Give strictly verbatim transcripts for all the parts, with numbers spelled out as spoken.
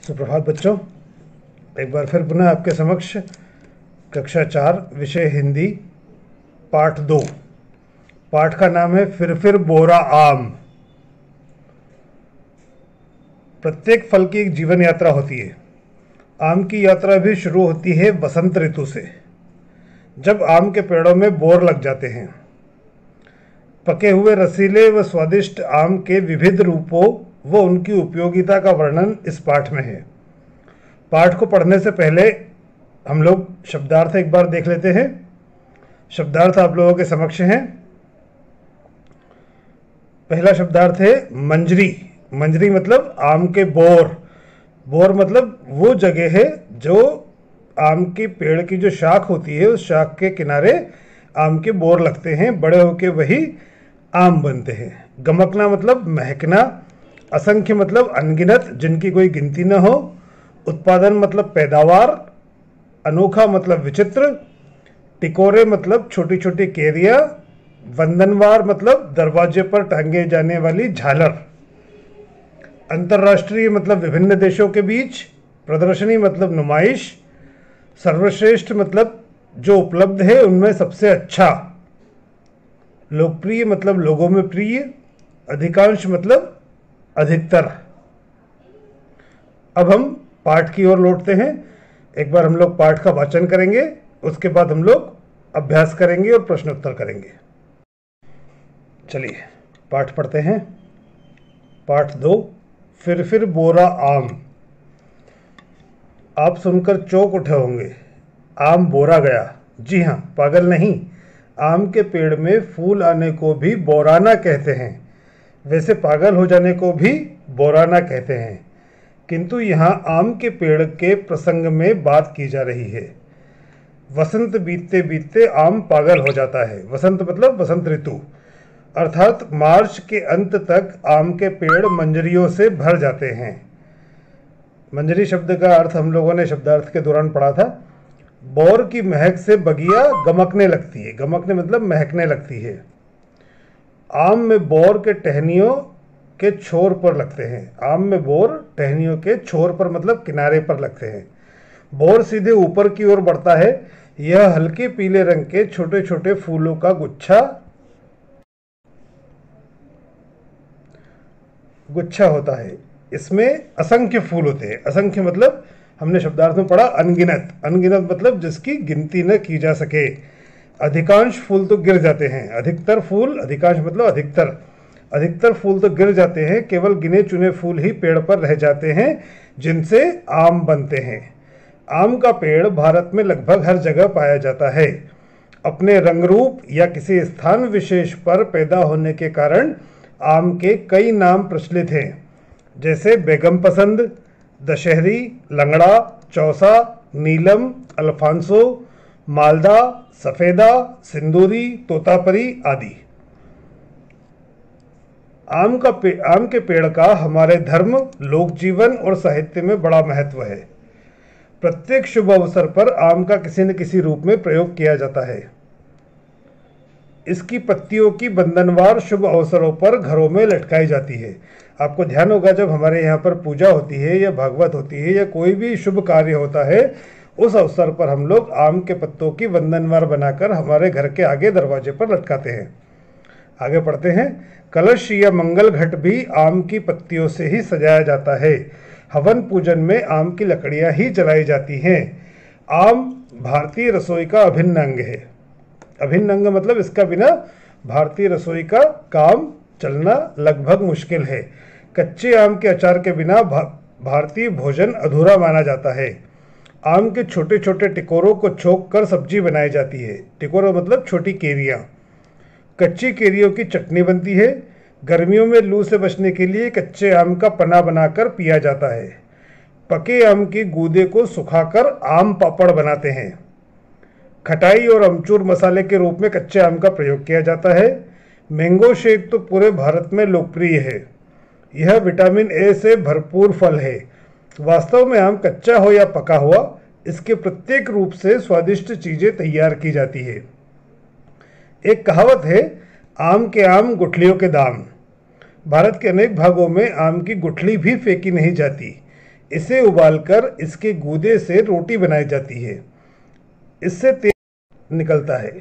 सुप्रभात बच्चों, एक बार फिर पुनः आपके समक्ष कक्षा चार विषय हिंदी पाठ दो। पाठ का नाम है फिर फिर बोरा आम। प्रत्येक फल की एक जीवन यात्रा होती है। आम की यात्रा भी शुरू होती है बसंत ऋतु से, जब आम के पेड़ों में बोर लग जाते हैं। पके हुए रसीले व स्वादिष्ट आम के विविध रूपों व उनकी उपयोगिता का वर्णन इस पाठ में है। पाठ को पढ़ने से पहले हम लोग शब्दार्थ एक बार देख लेते हैं। शब्दार्थ आप लोगों के समक्ष हैं। पहला शब्दार्थ है मंजरी। मंजरी मतलब आम के बोर। बोर मतलब वो जगह है जो आम के पेड़ की जो शाख होती है, उस शाख के किनारे आम के बोर लगते हैं, बड़े होके वही आम बनते हैं। गमकना मतलब महकना। असंख्य मतलब अनगिनत, जिनकी कोई गिनती न हो। उत्पादन मतलब पैदावार। अनोखा मतलब विचित्र। टिकोरे मतलब छोटी छोटी केरियां। वंदनवार मतलब दरवाजे पर टांगे जाने वाली झालर। अंतर्राष्ट्रीय मतलब विभिन्न देशों के बीच। प्रदर्शनी मतलब नुमाइश। सर्वश्रेष्ठ मतलब जो उपलब्ध है उनमें सबसे अच्छा। लोकप्रिय मतलब लोगों में प्रिय। अधिकांश मतलब अधिकतर। अब हम पाठ की ओर लौटते हैं। एक बार हम लोग पाठ का वाचन करेंगे, उसके बाद हम लोग अभ्यास करेंगे और प्रश्नोत्तर करेंगे। चलिए पाठ पढ़ते हैं। पाठ दो, फिर फिर बोरा आम। आप सुनकर चौंक उठे होंगे, आम बोरा गया। जी हाँ, पागल नहीं। आम के पेड़ में फूल आने को भी बोराना कहते हैं। वैसे पागल हो जाने को भी बोराना कहते हैं, किंतु यहाँ आम के पेड़ के प्रसंग में बात की जा रही है। वसंत बीतते बीतते आम पागल हो जाता है। वसंत मतलब वसंत ऋतु, अर्थात मार्च के अंत तक आम के पेड़ मंजरियों से भर जाते हैं। मंजरी शब्द का अर्थ हम लोगों ने शब्दार्थ के दौरान पढ़ा था। बोर की महक से बगिया गमकने लगती है। गमकने मतलब महकने लगती है। आम में बोर के टहनियों के छोर पर लगते हैं। आम में बोर टहनियों के छोर पर मतलब किनारे पर लगते हैं। बोर सीधे ऊपर की ओर बढ़ता है। यह हल्के पीले रंग के छोटे छोटे फूलों का गुच्छा गुच्छा होता है। इसमें असंख्य फूल होते हैं। असंख्य मतलब हमने शब्दार्थ में पढ़ा अनगिनत। अनगिनत मतलब जिसकी गिनती न की जा सके। अधिकांश फूल तो गिर जाते हैं। अधिकतर फूल, अधिकांश मतलब अधिकतर। अधिकतर फूल तो गिर जाते हैं, केवल गिने चुने फूल ही पेड़ पर रह जाते हैं, जिनसे आम बनते हैं। आम का पेड़ भारत में लगभग हर जगह पाया जाता है। अपने रंग रूप या किसी स्थान विशेष पर पैदा होने के कारण आम के कई नाम प्रचलित हैं, जैसे बेगम पसंद, दशहरी, लंगड़ा, चौसा, नीलम, अल्फांसो, मालदा, सफेदा, सिंदूरी, तोतापरी आदि। आम का पे, आम के पेड़ का हमारे धर्म, लोक जीवन और साहित्य में बड़ा महत्व है। प्रत्येक शुभ अवसर पर आम का किसी न किसी रूप में प्रयोग किया जाता है। इसकी पत्तियों की बंधनवार शुभ अवसरों पर घरों में लटकाई जाती है। आपको ध्यान होगा, जब हमारे यहाँ पर पूजा होती है या भागवत होती है या कोई भी शुभ कार्य होता है, उस अवसर पर हम लोग आम के पत्तों की बंधनवार बनाकर हमारे घर के आगे दरवाजे पर लटकाते हैं। आगे पढ़ते हैं। कलश या मंगल घट भी आम की पत्तियों से ही सजाया जाता है। हवन पूजन में आम की लकड़ियां ही जलाई जाती हैं। आम भारतीय रसोई का अभिन्न अंग है। अभिन्न अंग मतलब इसका बिना भारतीय रसोई का काम चलना लगभग मुश्किल है। कच्चे आम के अचार के बिना भा, भारतीय भोजन अधूरा माना जाता है। आम के छोटे छोटे टिकोरों को छोक कर सब्जी बनाई जाती है। टिकोरा मतलब छोटी केरियां। कच्ची केरियों की चटनी बनती है। गर्मियों में लू से बचने के लिए कच्चे आम का पना बनाकर पिया जाता है। पके आम की गूदे को सुखाकर आम पापड़ बनाते हैं। खटाई और अमचूर मसाले के रूप में कच्चे आम का प्रयोग किया जाता है। मैंगो शेक तो पूरे भारत में लोकप्रिय है। यह विटामिन ए से भरपूर फल है। वास्तव में आम कच्चा हो या पका हुआ, इसके प्रत्येक रूप से स्वादिष्ट चीजें तैयार की जाती है। एक कहावत है, आम के आम गुठलियों के दाम। भारत के अनेक भागों में आम की गुठली भी फेंकी नहीं जाती। इसे उबालकर इसके गूदे से रोटी बनाई जाती है। इससे तेल निकलता है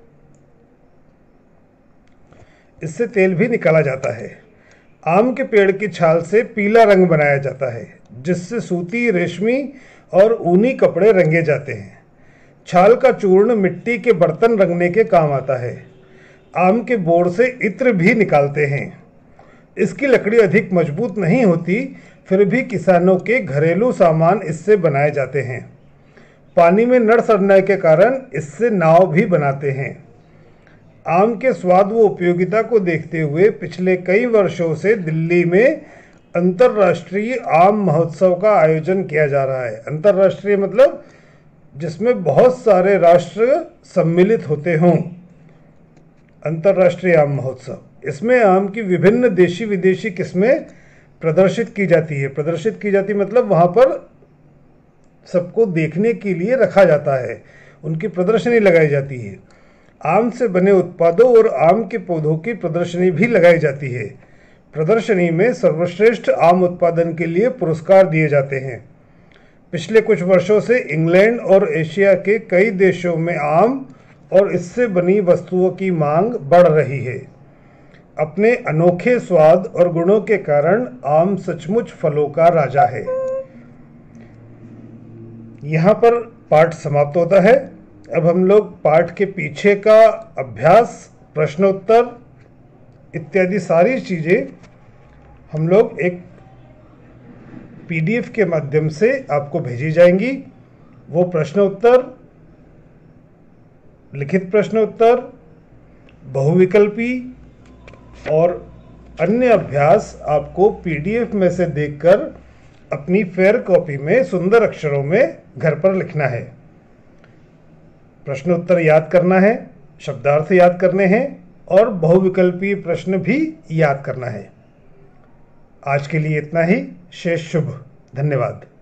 इससे तेल भी निकाला जाता है। आम के पेड़ की छाल से पीला रंग बनाया जाता है, जिससे सूती, रेशमी और ऊनी कपड़े रंगे जाते हैं। छाल का चूर्ण मिट्टी के बर्तन रंगने के काम आता है। आम के बोर से इत्र भी निकालते हैं। इसकी लकड़ी अधिक मजबूत नहीं होती, फिर भी किसानों के घरेलू सामान इससे बनाए जाते हैं। पानी में नड़ सड़ने के कारण इससे नाव भी बनाते हैं। आम के स्वाद व उपयोगिता को देखते हुए पिछले कई वर्षों से दिल्ली में अंतर्राष्ट्रीय आम महोत्सव का आयोजन किया जा रहा है। अंतर्राष्ट्रीय मतलब जिसमें बहुत सारे राष्ट्र सम्मिलित होते हों। अंतर्राष्ट्रीय आम महोत्सव, इसमें आम की विभिन्न देशी विदेशी किस्में प्रदर्शित की जाती है। प्रदर्शित की जाती मतलब वहाँ पर सबको देखने के लिए रखा जाता है, उनकी प्रदर्शनी लगाई जाती है। आम से बने उत्पादों और आम के पौधों की प्रदर्शनी भी लगाई जाती है। प्रदर्शनी में सर्वश्रेष्ठ आम उत्पादन के लिए पुरस्कार दिए जाते हैं। पिछले कुछ वर्षों से इंग्लैंड और एशिया के कई देशों में आम और इससे बनी वस्तुओं की मांग बढ़ रही है। अपने अनोखे स्वाद और गुणों के कारण आम सचमुच फलों का राजा है। यहाँ पर पाठ समाप्त होता है। अब हम लोग पाठ के पीछे का अभ्यास, प्रश्नोत्तर इत्यादि सारी चीज़ें हम लोग एक पीडीएफ के माध्यम से आपको भेजी जाएंगी। वो प्रश्नोत्तर, लिखित प्रश्नोत्तर, बहुविकल्पी और अन्य अभ्यास आपको पीडीएफ में से देखकर अपनी फेयर कॉपी में सुंदर अक्षरों में घर पर लिखना है। प्रश्नोत्तर याद करना है, शब्दार्थ याद करने हैं और बहुविकल्पी प्रश्न भी याद करना है। आज के लिए इतना ही। शेष शुभ। धन्यवाद।